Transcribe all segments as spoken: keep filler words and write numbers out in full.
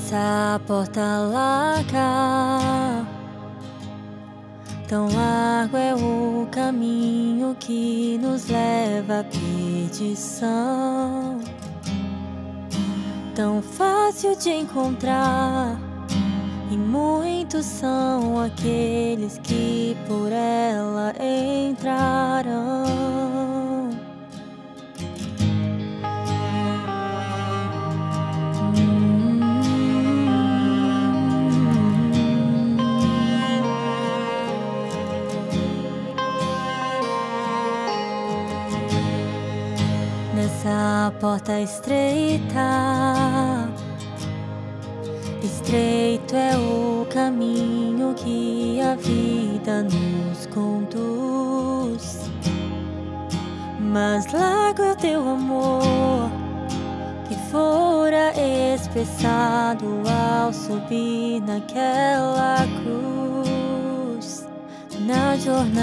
Nessa porta larga, tão largo é o caminho que nos leva à perdição. Tão fácil de encontrar, e muitos são aqueles que por ela entrarão. Nessa porta estreita, estreito é o caminho que a vida nos conduz, mas largo é o teu amor, que fora espessado ao subir naquela cruz. Na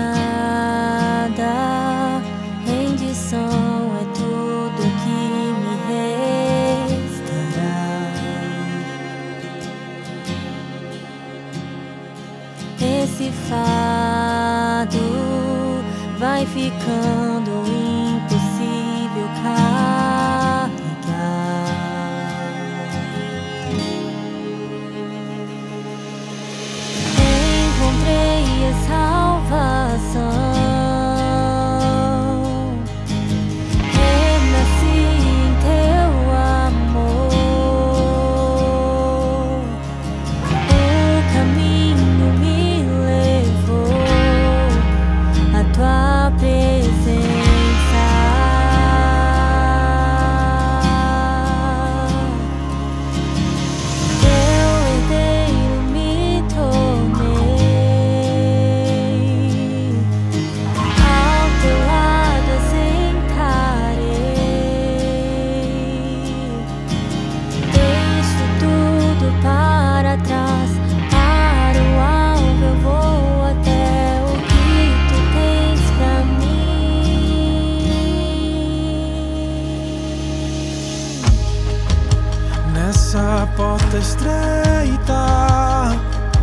jornada, rendição é tudo que me restará. Esse fardo vai ficando impossível carregar. Encontrei a salvação. Nessa porta estreita,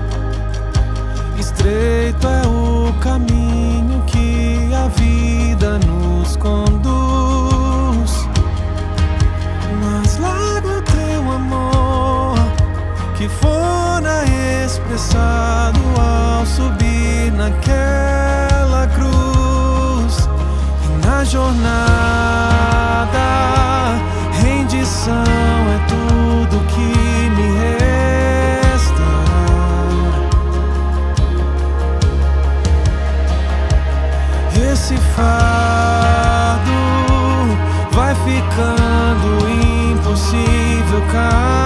estreito é o caminho que a vida nos conduz, mas largo é teu amor, que fora expressado ao subir naquela cruz. E na jornada, rendição é tudo que me resta. Esse fardo vai ficando impossível carregar.